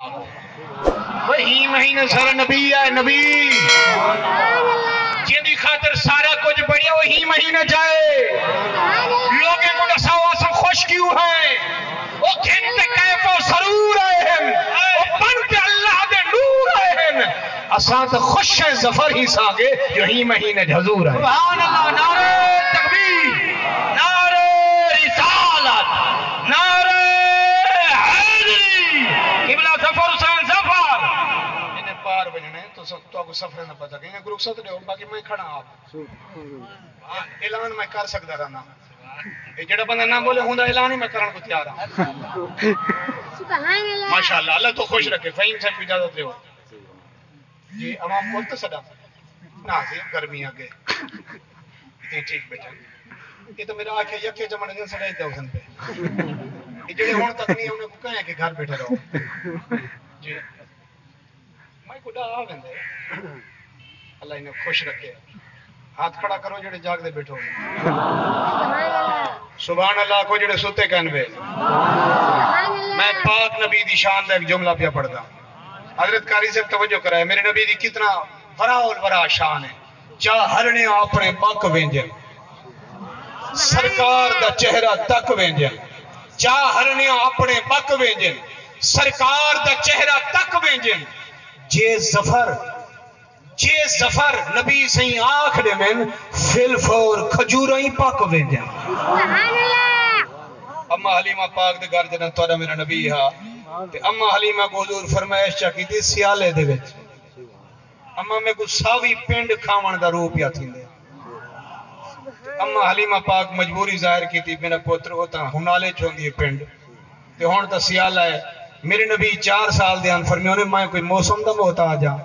وہی مہینہ سارا نبی ہے نبی جن خاطر سارا کچھ بڑھیا وہی مہینہ جائے لوگوں کو دسا ہوا سب خوش کیوں ہیں وہ کھنتے کیف و سرور آئے ہیں وہ بنتے اللہ دے نور آئے ہیں اساں تو خوش ہیں ظفر ہی ساگے جو ہی مہینہ حضور ہے سبحان اللہ نعرہ تکبیر نعرہ رسالت نعرہ حیدری قبلہ ظفر حسین ظفر انہیں پار بجنے تو آپ کو سفر نہ پتا کہیں گروہ ست دے باقی میں کھڑا آپ اعلان میں کر سکتا رہنا یہ جڑا بندہ نہ بولے ہوں اعلان ہی میں کرنے کو تیار ہوں ماشاءاللہ اللہ تو خوش رکھے فہیم صاحب کی اجازت دے ہو جی عوام بولتے صدا ناظر گرمی آگے اتنی ٹھیک بیٹھا یہ تو میرا آنکھ ہے یکے جمعہ جن سڑے دے حسن پہ یہ جڑے ہون تک نہیں انہیں کو کہیں کہ گھر بیٹھے رہو جی میں کو ڈا آویں دے اللہ انہیں خوش رکھے ہاتھ کھڑا کرو جڑے جاگ دے بیٹھو سبحان اللہ کو جڑے سوتے کہنوے میں پاک نبی دی شان دا ایک جملہ پیا پڑھتا حضرت قاری سے توجہ کرائے میرے نبی دی کتنا ورا الورا شان ہے چاہ ہرنے اپنے پاک وینجن سرکار دا چہرہ تک وینجن چاہ ہرنے اپنے پاک وینجن سرکار دا چہرہ تک وینجن جے ظفر نبی سہی آنکھ دے من فل فور کھجورہ ہی پاک وینجن اما حلیمہ پاک دے گھر جنہ توڑا میرا نبی ہا اما حلیمہ کو حضور فرمائش چاکی دی سیالے دے وچ اما میں کو ساوی پینڈ کھاون دا روپ یا تھی دے اما حلیمہ پاک مجبوری ظاہر کی تھی میرا پوتر ہوتا ہنالے چون دیئے پینڈ تے ہون تا سیالہ ہے میرے نبی 4 سال دیان فرمیوں نے میں کوئی موسم دا موتا آ جا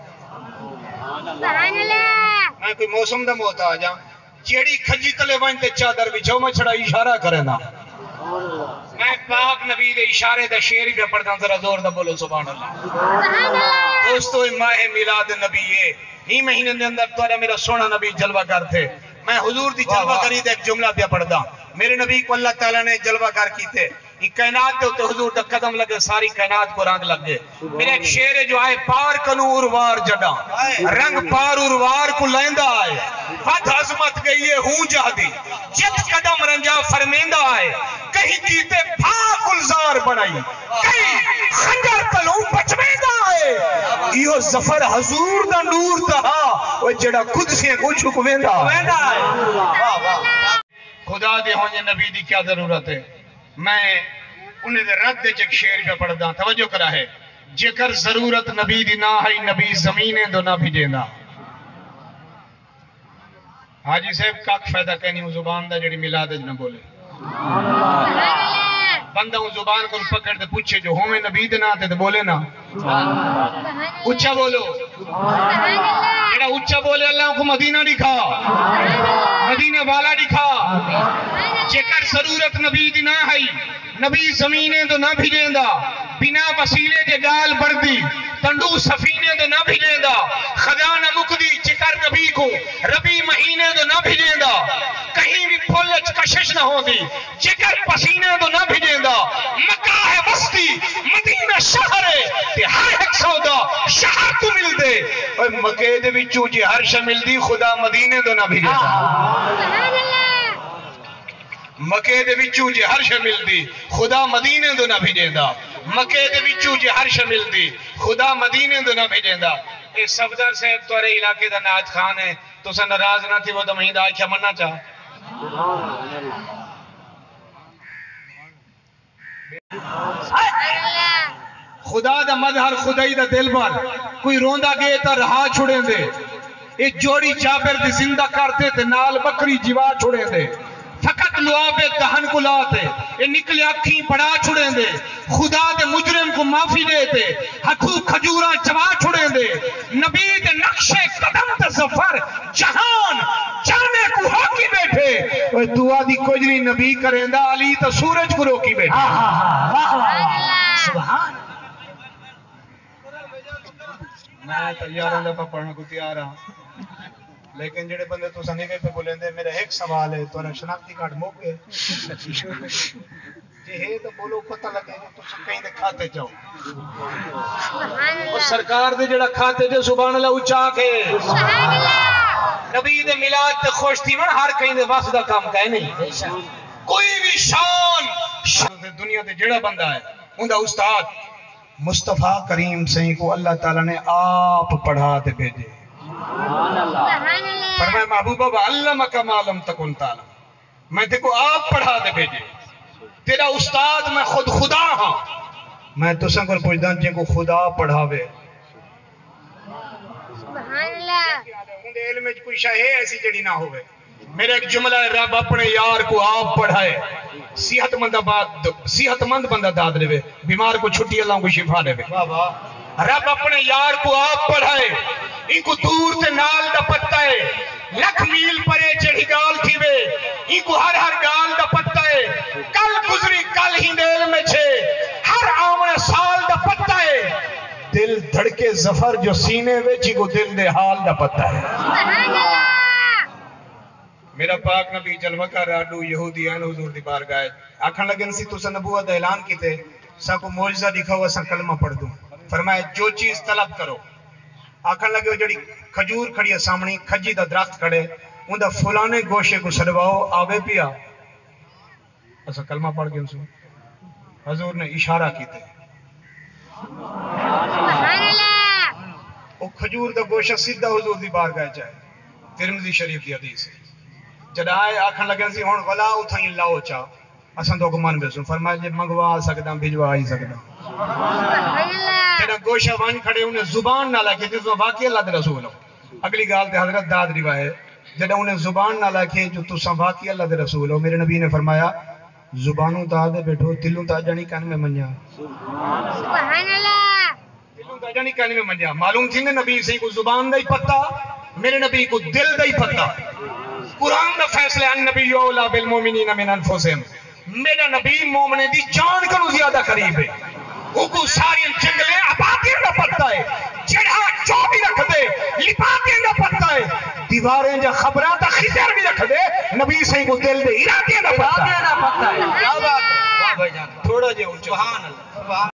میں کوئی موسم دا موتا آ جا جیڑی کھجی تلے وانتے چادر بچھو میں چھڑا اشارہ کرے نا میں پاک نبی دے اشارے دا شعر بھی پڑھتا ہوں ذرا زور دا بولو سبحان اللہ دوستو ماہ میلاد نبی ہے ہی مہینے دے اندر تو میرا سونا نبی جلوہ کر تھے میں حضور دی جلوہ کری دے ایک جملہ پہ پڑھتا میرے نبی کو اللہ تعالیٰ نے جلوہ کر کی تھے یہ کائنات دے حضور دا قدم لگے ساری کائنات کو رنگ لگ گئے میرے ایک شعر ہے جو آئے پار کنو اروار جڑا رنگ پار اروار کو لیندہ آئے بد عظمت گئی ہے ہوں جا دی جت قدم رنجا فرمیندہ آئے کہیں کیتے بھاک الزار بڑھائی کہیں خنجر پلوں بچمیندہ آئے یہ ظفر حضور دا نور تہا وہ جڑا خود سے کو چھکویندہ آئے خدا دے ہوں یہ نبی دی کیا ضرورت ہے میں انہیں دے رد دے چک شعر پہ پڑھدا توجہ کرا ہے جکر ضرورت نبی دی نہ ہے نبی زمینیں دو نہ بھیجینا حاجی صاحب کاک فائدہ کہنی ہوں زبان دا جڑی میلاد نہ بولے بندہ ہوں زبان کو پکڑ دے پوچھے جو ہوں میں نبی دے نہ آتے بولے نا اچھا بولو جڑا اچھا بولے اللہ کو مدینہ دکھا مدینہ والا دکھا جکر ضرورت نبی دی نہ ہے نبی زمینیں تو نہ بھیجیں دا بنا وسیلے کے گال بردی تنڈو سفینے تو نہ بھیجیں دا خزانہ مقدی جکر نبی کو ربی مہینے تو نہ بھیجیں دا کہیں بھی پھولچ کشش نہ ہو دی جکر پسینے تو نہ بھیجیں دا مکہ ہے بستی مدینہ شہر ہے تے ہر ایک سودا شہر تو مل دے اور مکہ دے وچوں جی ہر شہ مل دی خدا مدینے تو نہ بھیجیں دا مکے دے وچوں جی ہر شہ مل دی خدا مدینے دو نہ بھیجیں دا مکے دے وچوں جی ہر شہ مل دی خدا مدینے دو نہ بھیجیں دا اے صفدر صاحب توارے علاقے دا ناج خان ہے تو سے ناراض نہ تھی وہ تو مہین آئے کیا مننا چاہ خدا دا مظہر خدای دا دل بار کوئی روندہ گئے تا رہا چھوڑیں دے ایک جوڑی چابر دی زندہ کرتے تے نال بکری جیوا چھوڑیں دے فقط لعابے دہن کو لاتے یہ نکلے اکھیں پڑا چھڑیں دے خدا دے مجرم کو معافی دیتے ہتھو کھجوراں چوا چھڑیں دے نبی دے نقش قدم تے ظفر جہان جانے کو ہوکی بیٹھے اور دعا دی کجری نبی کریں دا علی تا سورج کو روکی بیٹھے سبحان میں تیار اللہ پا پڑھنا کو تیار ہوں لیکن جڑے بندے تو سنگے پہ بولیں دے میرا ایک سوال ہے تو شناختی کارڈ موک گئے جی ہے تو بولو پتہ لگے جو تو کہیں دے کھاتے جاؤ اور سرکار دے جڑا کھاتے جو سبحان اللہ اچا کے نبی دے میلاد تے خوش تھی من ہر کہیں دے وقت دا کام کہے نہیں کوئی بھی شان دنیا تے جڑا بندہ ہے ان دا استاد مصطفیٰ کریم سہیں کو اللہ تعالیٰ نے آپ پڑھا تے بھیجے فرمائے محبوبہ وَعَلَّمَكَ مَا لَمْ تَكُنْ تَعْلَمْ میں تے کو آپ پڑھا تے بھیجے تیرا استاد میں خود خدا ہاں میں تو سنگ اور پوچھتا ہوں جن کو خدا پڑھاوے سبحان اللہ ان علم میں کوئی شاہ ہے ایسی جڑی نہ ہوئے میرا ایک جملہ ہے رب اپنے یار کو آپ پڑھائے صحت مند بندہ داد لے بیمار کو چھٹی اللہ کو شفا دے رب اپنے یار کو آپ پڑھائے ان کو دور تے نال دا پتہ ہے لکھ میل پرے چڑھی گال تھی وے ان کو ہر گال دا پتہ ہے کل گزری کل ہی دل میں چھے ہر آمنے سال دا پتہ ہے دل دھڑکے زفر جو سینے ویچی کو دل دے حال دا پتہ ہے سبحان اللہ میرا پاک نبی جلوہ کا راڈو یہودی آن حضور دی بارگاہ آکھن لگن سی تو نبوت اعلان کیتے سا کو معجزہ دکھاؤ اسا کلمہ پڑھ دوں فرمائے جو چیز طلب کرو آکھن لگے جڑی کھجور کھڑی ہے سامنے کھجی دا درخت کھڑے ان دا فلانے گوشے کو سڑواؤ آوے پیا اسا کلمہ پڑھ کے انسو حضور نے اشارہ کیتے سبحان اللہ وہ کھجور دا گوشہ سیدھا حضور دی بارگاہ جائے ترمذی شریف دی حدیث ہے جڑائے آکھن لگے سی ہن ولا اتھائیں لاؤ چا اساں تو کو من بیسو فرمایا جے منگوا سکدا بھجوا ہی سکدا سبحان اللہ جڑا گوشہ وان کھڑے انہیں زبان نہ لکھے جس میں واقعی اللہ دے رسول ہو اگلی گال تے حضرت داد روایت جڑا انہیں زبان نہ لکھے جو تساں واقعی اللہ دے رسول ہو میرے نبی نے فرمایا زبانوں تا دے بیٹھو دلوں تا جانی کان میں منجا سبحان اللہ دلوں تا جانی کان میں منجا معلوم تھی نبی سے کو زبان دا ہی پتہ میرے نبی کو دل دا ہی پتہ قرآن دا فیصلہ ان نبی اولا بالمومنین من انفسہم میرا نبی مومنے دی جان کنو زیادہ قریب ہے کو ساری جنگلیں آبادیاں دا پتہ ہے جڑا جو بھی رکھ دے لپاتیاں دا پتہ ہے دیواریں جا خبراں تا خطر بھی رکھ دے نبی صحیح کو دل دے ارادیاں دا پتہ ہے کیا بات ہے تھوڑا جے سبحان اللہ